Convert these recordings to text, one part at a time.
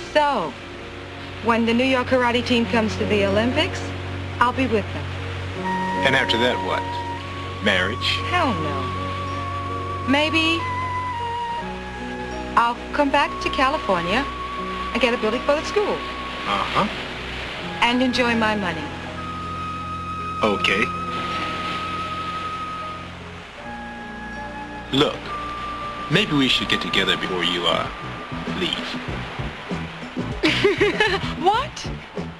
So, when the New York karate team comes to the Olympics, I'll be with them. And after that, what? Marriage? Hell no. Maybe I'll come back to California and get a building for the school. Uh-huh. And enjoy my money. Okay. Look, maybe we should get together before you, leave. What?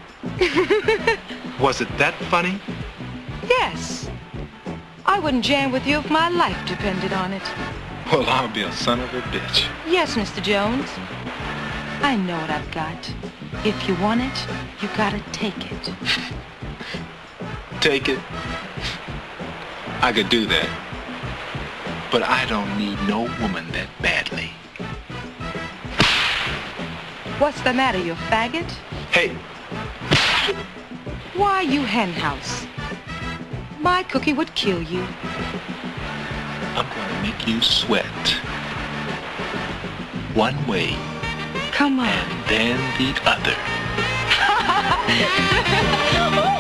Was it that funny? Yes. I wouldn't jam with you if my life depended on it. Well, I'll be a son of a bitch. Yes, Mr. Jones. I know what I've got. If you want it, you gotta take it. Take it? I could do that. But I don't need no woman that badly. What's the matter, you faggot? Hey! Why, you henhouse? My cookie would kill you. I'm gonna make you sweat. One way. Come on. And then the other.